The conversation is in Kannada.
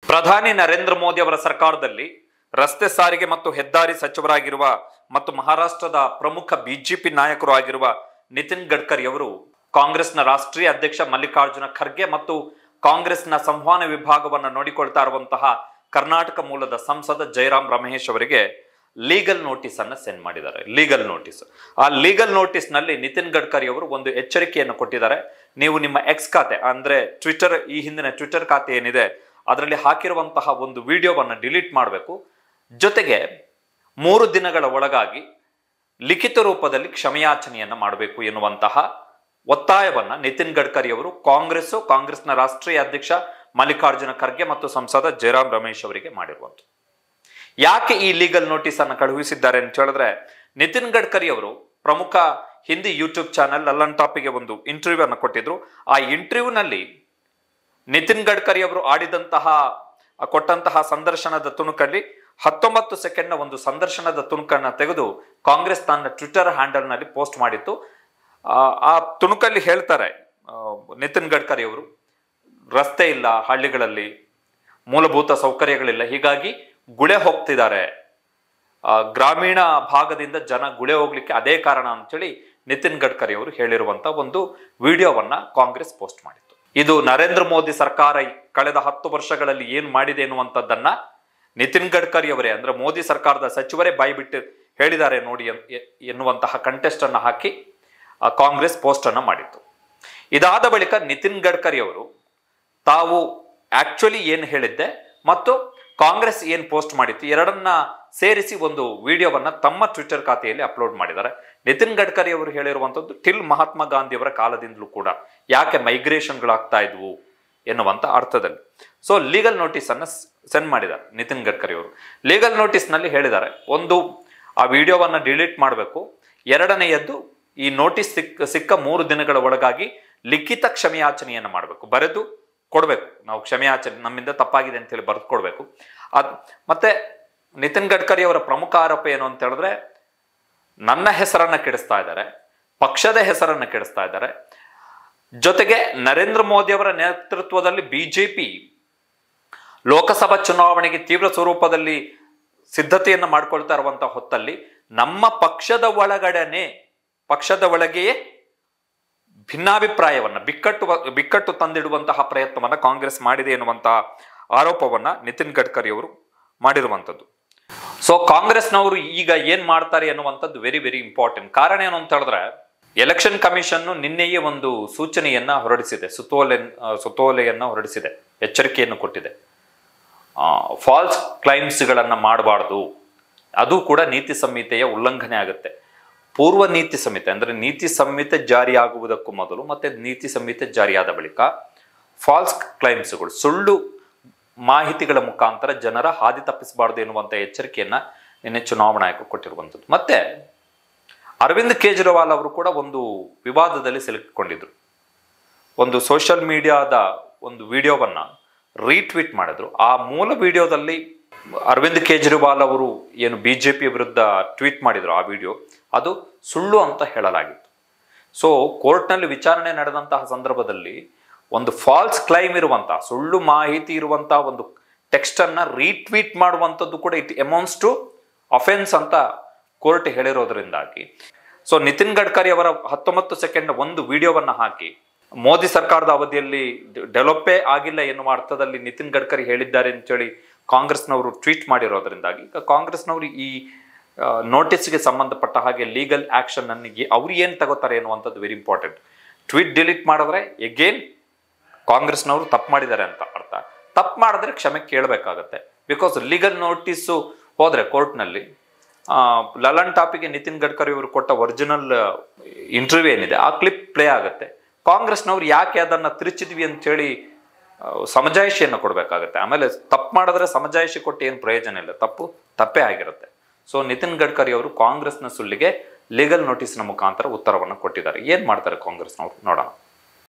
ಪ್ರಧಾನಿ ನರೇಂದ್ರ ಮೋದಿ ಅವರ ಸರ್ಕಾರದಲ್ಲಿ ರಸ್ತೆ ಸಾರಿಗೆ ಮತ್ತು ಹೆದ್ದಾರಿ ಸಚಿವರಾಗಿರುವ ಮತ್ತು ಮಹಾರಾಷ್ಟ್ರದ ಪ್ರಮುಖ ಬಿಜೆಪಿ ನಾಯಕರು ಆಗಿರುವ ನಿತಿನ್ ಗಡ್ಕರಿ ಅವರು ಕಾಂಗ್ರೆಸ್ನ ರಾಷ್ಟ್ರೀಯ ಅಧ್ಯಕ್ಷ ಮಲ್ಲಿಕಾರ್ಜುನ ಖರ್ಗೆ ಮತ್ತು ಕಾಂಗ್ರೆಸ್ನ ಸಂವಹನ ವಿಭಾಗವನ್ನು ನೋಡಿಕೊಳ್ತಾ ಇರುವಂತಹ ಕರ್ನಾಟಕ ಮೂಲದ ಸಂಸದ ಜಯರಾಮ್ ರಮೇಶ್ ಅವರಿಗೆ ಲೀಗಲ್ ನೋಟಿಸ್ ಅನ್ನು ಸೆಂಡ್ ಮಾಡಿದ್ದಾರೆ. Legal notice. ಆ ಲೀಗಲ್ ನೋಟಿಸ್ ನಲ್ಲಿ ನಿತಿನ್ ಗಡ್ಕರಿ ಅವರು ಒಂದು ಎಚ್ಚರಿಕೆಯನ್ನು ಕೊಟ್ಟಿದ್ದಾರೆ. ನೀವು ನಿಮ್ಮ ಎಕ್ಸ್ ಖಾತೆ ಅಂದ್ರೆ ಟ್ವಿಟರ್, ಈ ಹಿಂದಿನ ಟ್ವಿಟರ್ ಖಾತೆ ಏನಿದೆ ಅದರಲ್ಲಿ ಹಾಕಿರುವಂತಹ ಒಂದು ವಿಡಿಯೋವನ್ನು ಡಿಲೀಟ್ ಮಾಡಬೇಕು. ಜೊತೆಗೆ 3 ದಿನಗಳ ಒಳಗಾಗಿ ಲಿಖಿತ ರೂಪದಲ್ಲಿ ಕ್ಷಮೆಯಾಚನೆಯನ್ನ ಮಾಡಬೇಕು ಎನ್ನುವಂತಹ ಒತ್ತಾಯವನ್ನ ನಿತಿನ್ ಗಡ್ಕರಿ ಅವರು ಕಾಂಗ್ರೆಸ್ನ ರಾಷ್ಟ್ರೀಯ ಅಧ್ಯಕ್ಷ ಮಲ್ಲಿಕಾರ್ಜುನ ಖರ್ಗೆ ಮತ್ತು ಸಂಸದ ಜಯರಾಮ್ ರಮೇಶ್ ಅವರಿಗೆ ಮಾಡಿರುವಂಥದ್ದು. ಯಾಕೆ ಈ ಲೀಗಲ್ ನೋಟಿಸ್ ಅನ್ನು ಕಳುಹಿಸಿದ್ದಾರೆ ಅಂತ ಹೇಳಿದ್ರೆ, ನಿತಿನ್ ಗಡ್ಕರಿ ಅವರು ಪ್ರಮುಖ ಹಿಂದಿ ಯೂಟ್ಯೂಬ್ ಚಾನೆಲ್ ಲಲ್ಲನ್ ಟಾಪಿಗೆ ಒಂದು ಇಂಟರ್ವ್ಯೂ ಅನ್ನು ಕೊಟ್ಟಿದ್ರು. ಆ ಇಂಟರ್ವ್ಯೂನಲ್ಲಿ ನಿತಿನ್ ಗಡ್ಕರಿ ಅವರು ಕೊಟ್ಟಂತಹ ಸಂದರ್ಶನದ ತುಣುಕಲ್ಲಿ 19 ಸೆಕೆಂಡ್ನ ಒಂದು ಸಂದರ್ಶನದ ತುಣುಕನ್ನ ತೆಗೆದು ಕಾಂಗ್ರೆಸ್ ತನ್ನ ಟ್ವಿಟರ್ ಹ್ಯಾಂಡಲ್ ನಲ್ಲಿ ಪೋಸ್ಟ್ ಮಾಡಿತ್ತು. ಆ ತುಣುಕಲ್ಲಿ ಹೇಳ್ತಾರೆ ನಿತಿನ್ ಗಡ್ಕರಿ ಅವರು, ರಸ್ತೆ ಇಲ್ಲ, ಹಳ್ಳಿಗಳಲ್ಲಿ ಮೂಲಭೂತ ಸೌಕರ್ಯಗಳಿಲ್ಲ, ಹೀಗಾಗಿ ಗುಳೆ ಹೋಗ್ತಿದ್ದಾರೆ, ಗ್ರಾಮೀಣ ಭಾಗದಿಂದ ಜನ ಗುಳೆ ಹೋಗ್ಲಿಕ್ಕೆ ಅದೇ ಕಾರಣ ಅಂತೇಳಿ ನಿತಿನ್ ಗಡ್ಕರಿ ಅವರು ಹೇಳಿರುವಂತ ಒಂದು ವಿಡಿಯೋವನ್ನ ಕಾಂಗ್ರೆಸ್ ಪೋಸ್ಟ್ ಮಾಡಿತ್ತು. ಇದು ನರೇಂದ್ರ ಮೋದಿ ಸರ್ಕಾರ ಕಳೆದ 10 ವರ್ಷಗಳಲ್ಲಿ ಏನ್ ಮಾಡಿದೆ ಎನ್ನುವಂಥದ್ದನ್ನ ನಿತಿನ್ ಗಡ್ಕರಿ ಅವರೇ ಅಂದ್ರೆ ಮೋದಿ ಸರ್ಕಾರದ ಸಚಿವರೇ ಬಾಯ್ಬಿಟ್ಟು ಹೇಳಿದ್ದಾರೆ ನೋಡಿ ಎನ್ನುವಂತಹ ಕಂಟೆಸ್ಟ್ ಅನ್ನ ಹಾಕಿ ಕಾಂಗ್ರೆಸ್ ಪೋಸ್ಟ್ ಅನ್ನ ಮಾಡಿತ್ತು. ಇದಾದ ಬಳಿಕ ನಿತಿನ್ ಗಡ್ಕರಿ ಅವರು ತಾವು ಆಕ್ಚುಲಿ ಏನ್ ಹೇಳಿದ್ದೆ ಮತ್ತು ಕಾಂಗ್ರೆಸ್ ಏನ್ ಪೋಸ್ಟ್ ಮಾಡಿತ್ತು ಎರಡನ್ನ ಸೇರಿಸಿ ಒಂದು ವಿಡಿಯೋವನ್ನ ತಮ್ಮ ಟ್ವಿಟರ್ ಖಾತೆಯಲ್ಲಿ ಅಪ್ಲೋಡ್ ಮಾಡಿದ್ದಾರೆ. ನಿತಿನ್ ಗಡ್ಕರಿ ಅವರು ಹೇಳಿರುವಂತದ್ದು ಟಿಲ್ ಮಹಾತ್ಮ ಗಾಂಧಿ ಅವರ ಕಾಲದಿಂದಲೂ ಕೂಡ ಯಾಕೆ ಮೈಗ್ರೇಷನ್ಗಳಾಗ್ತಾ ಇದ್ವು ಎನ್ನುವಂತ ಅರ್ಥದಲ್ಲಿ. ಸೊ ಲೀಗಲ್ ನೋಟಿಸ್ ಅನ್ನ ಸೆಂಡ್ ಮಾಡಿದ್ದಾರೆ ನಿತಿನ್ ಗಡ್ಕರಿ ಅವರು. ಲೀಗಲ್ ನೋಟಿಸ್ ನಲ್ಲಿ ಹೇಳಿದ್ದಾರೆ, ಒಂದು ಆ ವಿಡಿಯೋವನ್ನ ಡಿಲೀಟ್ ಮಾಡಬೇಕು, ಎರಡನೆಯದ್ದು ಈ ನೋಟಿಸ್ ಸಿಕ್ಕ 3 ದಿನಗಳ ಒಳಗಾಗಿ ಲಿಖಿತ ಕ್ಷಮೆಯಾಚನೆಯನ್ನು ಮಾಡಬೇಕು, ಬರೆದು ಕೊಡ್ಬೇಕು. ನಾವು ಕ್ಷಮೆಯಾಚನೆ ನಮ್ಮಿಂದ ತಪ್ಪಾಗಿದೆ ಅಂತ ಹೇಳಿ ಬರೆದು ಕೊಡ್ಬೇಕು. ಮತ್ತೆ ನಿತಿನ್ ಗಡ್ಕರಿ ಅವರ ಪ್ರಮುಖ ಆರೋಪ ಏನು ಅಂತ ಹೇಳಿದ್ರೆ, ನನ್ನ ಹೆಸರನ್ನ ಕೆಡಿಸ್ತಾ ಇದ್ದಾರೆ, ಪಕ್ಷದ ಹೆಸರನ್ನ ಕೆಡಿಸ್ತಾ ಇದ್ದಾರೆ. ಜೊತೆಗೆ ನರೇಂದ್ರ ಮೋದಿ ಅವರ ನೇತೃತ್ವದಲ್ಲಿ ಬಿಜೆಪಿ ಲೋಕಸಭಾ ಚುನಾವಣೆಗೆ ತೀವ್ರ ಸ್ವರೂಪದಲ್ಲಿ ಸಿದ್ಧತೆಯನ್ನ ಮಾಡ್ಕೊಳ್ತಾ ಇರುವಂತಹ ಹೊತ್ತಲ್ಲಿ ನಮ್ಮ ಪಕ್ಷದ ಒಳಗೆಯೇ ಭಿನ್ನಾಭಿಪ್ರಾಯವನ್ನ ಬಿಕ್ಕಟ್ಟು ತಂದಿಡುವಂತಹ ಪ್ರಯತ್ನವನ್ನ ಕಾಂಗ್ರೆಸ್ ಮಾಡಿದೆ ಎನ್ನುವಂತಹ ಆರೋಪವನ್ನ ನಿತಿನ್ ಗಡ್ಕರಿ ಅವರು ಮಾಡಿರುವಂಥದ್ದು. ಸೊ ಕಾಂಗ್ರೆಸ್ನವರು ಈಗ ಏನ್ ಮಾಡ್ತಾರೆ ಎನ್ನುವಂಥದ್ದು ವೆರಿ ವೆರಿ ಇಂಪಾರ್ಟೆಂಟ್. ಕಾರಣ ಏನು ಅಂತ ಹೇಳಿದ್ರೆ, ಎಲೆಕ್ಷನ್ ಕಮಿಷನ್ ನಿನ್ನೆಯೇ ಒಂದು ಸೂಚನೆಯನ್ನ ಹೊರಡಿಸಿದೆ, ಸುತ್ತೋಲೆಯನ್ನ ಹೊರಡಿಸಿದೆ, ಎಚ್ಚರಿಕೆಯನ್ನು ಕೊಟ್ಟಿದೆ. ಫಾಲ್ಸ್ ಕ್ಲೈಮ್ಸ್ಗಳನ್ನ ಮಾಡಬಾರ್ದು, ಅದು ಕೂಡ ನೀತಿ ಸಂಹಿತೆಯ ಉಲ್ಲಂಘನೆ ಆಗುತ್ತೆ. ಪೂರ್ವ ನೀತಿ ಸಂಹಿತೆ ಅಂದ್ರೆ ನೀತಿ ಸಂಹಿತೆ ಜಾರಿಯಾಗುವುದಕ್ಕೂ ಮೊದಲು ಮತ್ತೆ ನೀತಿ ಸಂಹಿತೆ ಜಾರಿಯಾದ ಬಳಿಕ ಫಾಲ್ಸ್ ಕ್ಲೈಮ್ಸ್ಗಳು, ಸುಳ್ಳು ಮಾಹಿತಿಗಳ ಮುಖಾಂತರ ಜನರ ಹಾದಿ ತಪ್ಪಿಸಬಾರದು ಎನ್ನುವಂತ ಎಚ್ಚರಿಕೆಯನ್ನ ನಿನ್ನೆ ಚುನಾವಣಾ ಆಯೋಗ ಕೊಟ್ಟಿರುವಂಥದ್ದು. ಮತ್ತೆ ಅರವಿಂದ್ ಕೇಜ್ರಿವಾಲ್ ಅವರು ಕೂಡ ಒಂದು ವಿವಾದದಲ್ಲಿ ಸಿಲುಕಿಕೊಂಡಿದ್ರು. ಒಂದು ಸೋಷಿಯಲ್ ಮೀಡಿಯಾದ ಒಂದು ವಿಡಿಯೋವನ್ನ ರೀಟ್ವೀಟ್ ಮಾಡಿದ್ರು. ಆ ಮೂಲ ವಿಡಿಯೋದಲ್ಲಿ ಅರವಿಂದ್ ಕೇಜ್ರಿವಾಲ್ ಅವರು ಏನು ಬಿಜೆಪಿ ವಿರುದ್ಧ ಟ್ವೀಟ್ ಮಾಡಿದ್ರು, ಆ ವಿಡಿಯೋ ಅದು ಸುಳ್ಳು ಅಂತ ಹೇಳಲಾಗಿತ್ತು. ಸೊ ಕೋರ್ಟ್ನಲ್ಲಿ ವಿಚಾರಣೆ ನಡೆದಂತಹ ಸಂದರ್ಭದಲ್ಲಿ ಒಂದು ಫಾಲ್ಸ್ ಕ್ಲೈಮ್ ಇರುವಂತಹ, ಸುಳ್ಳು ಮಾಹಿತಿ ಇರುವಂತಹ ಒಂದು ಟೆಕ್ಸ್ಟ್ ಅನ್ನ ರೀಟ್ವೀಟ್ ಮಾಡುವಂಥದ್ದು ಕೂಡ ಇಟ್ ಅಮೌಂಟ್ಸ್ ಟು ಅಫೆನ್ಸ್ ಅಂತ ಕೋರ್ಟ್ ಹೇಳಿರೋದ್ರಿಂದಾಗಿ ಸೊ ನಿತಿನ್ ಗಡ್ಕರಿ ಅವರ 19 ಸೆಕೆಂಡ್ ಒಂದು ವಿಡಿಯೋವನ್ನ ಹಾಕಿ ಮೋದಿ ಸರ್ಕಾರದ ಅವಧಿಯಲ್ಲಿ ಡೆವಲಪೇ ಆಗಿಲ್ಲ ಎನ್ನುವ ಅರ್ಥದಲ್ಲಿ ನಿತಿನ್ ಗಡ್ಕರಿ ಹೇಳಿದ್ದಾರೆ ಅಂತೇಳಿ ಕಾಂಗ್ರೆಸ್ನವರು ಟ್ವೀಟ್ ಮಾಡಿರೋದ್ರಿಂದಾಗಿ ಈಗ ಕಾಂಗ್ರೆಸ್ನವರು ಈ ನೋಟಿಸ್ಗೆ ಸಂಬಂಧಪಟ್ಟ ಹಾಗೆ ಲೀಗಲ್ ಆಕ್ಷನ್ ಅನ್ನಿಗೆ ಅವ್ರು ಏನ್ ತಗೋತಾರೆ ಎನ್ನುವಂಥದ್ದು ವೆರಿ ಇಂಪಾರ್ಟೆಂಟ್. ಟ್ವೀಟ್ ಡಿಲೀಟ್ ಮಾಡಿದ್ರೆ ಎಗೇನ್ ಕಾಂಗ್ರೆಸ್ನವರು ತಪ್ಪು ಮಾಡಿದ್ದಾರೆ ಅಂತ ಅರ್ಥ. ತಪ್ಪು ಮಾಡಿದ್ರೆ ಕ್ಷಮೆ ಕೇಳಬೇಕಾಗತ್ತೆ. ಬಿಕಾಸ್ ಲೀಗಲ್ ನೋಟಿಸು ಹೋದ್ರೆ ಕೋರ್ಟ್ನಲ್ಲಿ ಲಲ್ಲನ್ ಟಾಪಿಗೆ ನಿತಿನ್ ಗಡ್ಕರಿ ಅವರು ಕೊಟ್ಟ ಒರಿಜಿನಲ್ ಇಂಟರ್ವ್ಯೂ ಏನಿದೆ ಆ ಕ್ಲಿಪ್ ಪ್ಲೇ ಆಗುತ್ತೆ. ಕಾಂಗ್ರೆಸ್ನವ್ರು ಯಾಕೆ ಅದನ್ನ ತಿರುಚಿದ್ವಿ ಅಂತ ಹೇಳಿ ಸಮಜಾಯಿಷಿಯನ್ನು ಕೊಡ್ಬೇಕಾಗತ್ತೆ. ಆಮೇಲೆ ತಪ್ಪು ಮಾಡಿದ್ರೆ ಸಮಜಾಯಿಷಿ ಕೊಟ್ಟು ಏನು ಪ್ರಯೋಜನ ಇಲ್ಲ, ತಪ್ಪೇ ಆಗಿರುತ್ತೆ. ಸೊ ನಿತಿನ್ ಗಡ್ಕರಿ ಅವರು ಕಾಂಗ್ರೆಸ್ನ ಸುಳ್ಳಿಗೆ ಲೀಗಲ್ ನೋಟಿಸ್ನ ಮುಖಾಂತರ ಉತ್ತರವನ್ನು ಕೊಟ್ಟಿದ್ದಾರೆ. ಏನ್ ಮಾಡ್ತಾರೆ ಕಾಂಗ್ರೆಸ್ನವರು ನೋಡೋಣ.